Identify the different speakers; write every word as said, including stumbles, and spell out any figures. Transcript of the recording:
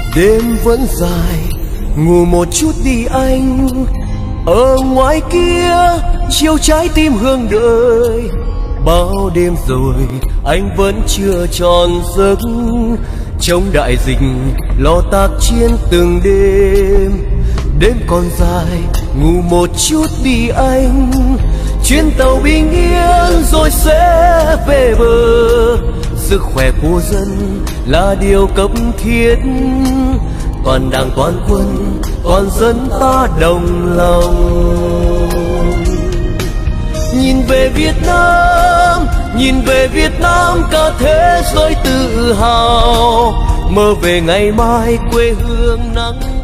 Speaker 1: Đêm vẫn dài, ngủ một chút đi anh. Ở ngoài kia chiều trái tim hương đợi. Bao đêm rồi anh vẫn chưa tròn giấc, chống đại dịch lo tác chiến từng đêm. Đêm còn dài, ngủ một chút đi anh. Chuyến tàu bình yên rồi sẽ về bờ. Sức khỏe của dân là điều cấp thiết. Toàn đảng toàn quân toàn dân ta đồng lòng. Nhìn về Việt Nam, nhìn về Việt Nam, cả thế giới tự hào. Mơ về ngày mai quê hương nắng